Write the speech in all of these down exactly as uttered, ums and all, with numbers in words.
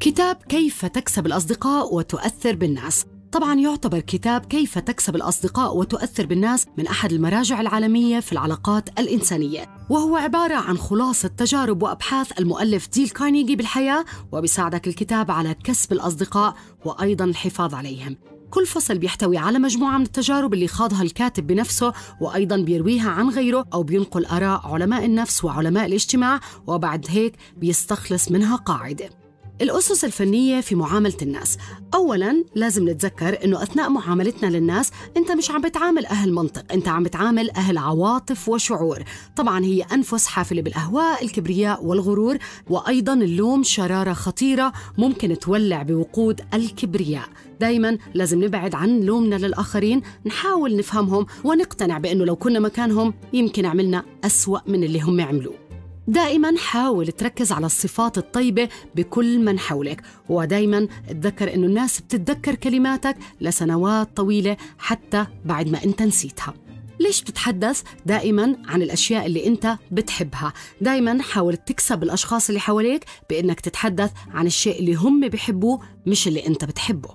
كتاب كيف تكسب الأصدقاء وتؤثر بالناس. طبعاً يعتبر كتاب كيف تكسب الأصدقاء وتؤثر بالناس من أحد المراجع العالمية في العلاقات الإنسانية، وهو عبارة عن خلاصة تجارب وأبحاث المؤلف ديل كارنيغي بالحياة، وبيساعدك الكتاب على كسب الأصدقاء وأيضاً الحفاظ عليهم. كل فصل بيحتوي على مجموعة من التجارب اللي خاضها الكاتب بنفسه، وأيضاً بيرويها عن غيره أو بينقل آراء علماء النفس وعلماء الاجتماع، وبعد هيك بيستخلص منها قاعدة. الأسس الفنية في معاملة الناس. أولاً لازم نتذكر إنه أثناء معاملتنا للناس أنت مش عم بتعامل أهل منطق، أنت عم بتعامل أهل عواطف وشعور. طبعاً هي أنفس حافلة بالأهواء، الكبرياء والغرور، وأيضاً اللوم شرارة خطيرة ممكن تولع بوقود الكبرياء. دايماً لازم نبعد عن لومنا للآخرين، نحاول نفهمهم ونقتنع بأنه لو كنا مكانهم يمكن عملنا أسوأ من اللي هم عملوه. دائماً حاول تركز على الصفات الطيبة بكل من حولك، ودائماً تذكر إنه الناس بتتذكر كلماتك لسنوات طويلة حتى بعد ما أنت نسيتها. ليش بتتحدث دائماً عن الأشياء اللي أنت بتحبها؟ دائماً حاول تكسب الأشخاص اللي حواليك بإنك تتحدث عن الشيء اللي هم بيحبوه مش اللي أنت بتحبه.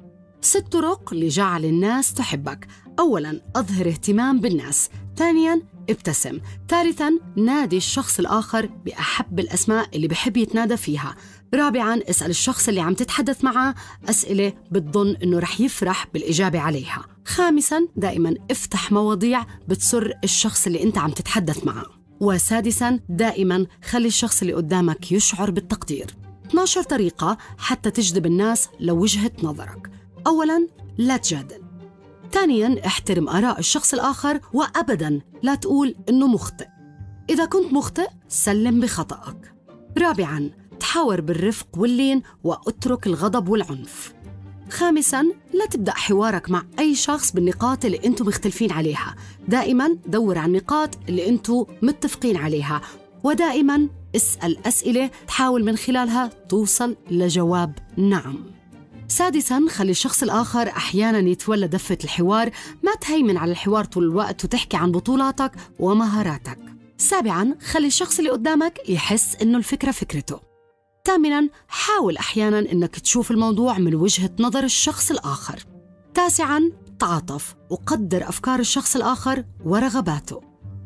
ست طرق لجعل الناس تحبك. أولاً أظهر اهتمام بالناس. ثانياً ابتسم. ثالثاً نادي الشخص الآخر بأحب الأسماء اللي بحب يتنادى فيها. رابعاً اسأل الشخص اللي عم تتحدث معه أسئلة بتظن إنه رح يفرح بالإجابة عليها. خامساً دائماً افتح مواضيع بتسر الشخص اللي أنت عم تتحدث معه. وسادساً دائماً خلي الشخص اللي قدامك يشعر بالتقدير. اثنتي عشرة طريقة حتى تجذب الناس لوجهة نظرك. أولاً لا تجادل. ثانياً احترم آراء الشخص الآخر، وأبداً لا تقول إنه مخطئ. إذا كنت مخطئ سلم بخطأك. رابعاً تحاور بالرفق واللين واترك الغضب والعنف. خامساً لا تبدأ حوارك مع أي شخص بالنقاط اللي أنتم مختلفين عليها. دائماً دور على النقاط اللي أنتم متفقين عليها، ودائماً اسأل أسئلة تحاول من خلالها توصل لجواب نعم. سادساً خلي الشخص الآخر أحياناً يتولى دفة الحوار، ما تهيمن على الحوار طول الوقت وتحكي عن بطولاتك ومهاراتك. سابعاً خلي الشخص اللي قدامك يحس إنه الفكرة فكرته. ثامناً حاول أحياناً إنك تشوف الموضوع من وجهة نظر الشخص الآخر. تاسعاً تعاطف وقدر أفكار الشخص الآخر ورغباته.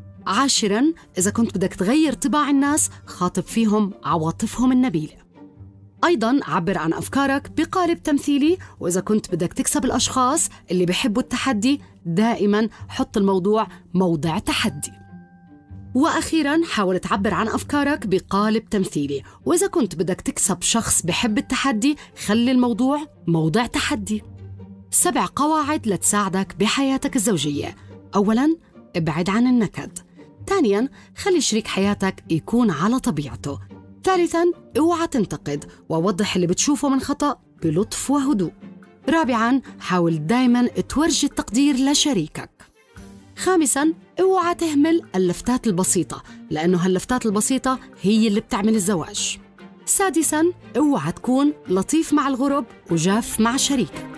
عاشراً إذا كنت بدك تغير طباع الناس خاطب فيهم عواطفهم النبيلة. أيضاً عبر عن أفكارك بقالب تمثيلي، وإذا كنت بدك تكسب الأشخاص اللي بيحبوا التحدي دائماً حط الموضوع موضع تحدي. وأخيراً حاول تعبر عن أفكارك بقالب تمثيلي، وإذا كنت بدك تكسب شخص بيحب التحدي خلي الموضوع موضع تحدي. سبع قواعد لتساعدك بحياتك الزوجية. أولاً ابعد عن النكد. ثانياً خلي شريك حياتك يكون على طبيعته. ثالثاً اوعى تنتقد، ووضح اللي بتشوفه من خطأ بلطف وهدوء. رابعاً حاول دايماً تورجي التقدير لشريكك. خامساً اوعى تهمل اللفتات البسيطة، لأنه هاللفتات البسيطة هي اللي بتعمل الزواج. سادساً اوعى تكون لطيف مع الغرب وجاف مع شريكك.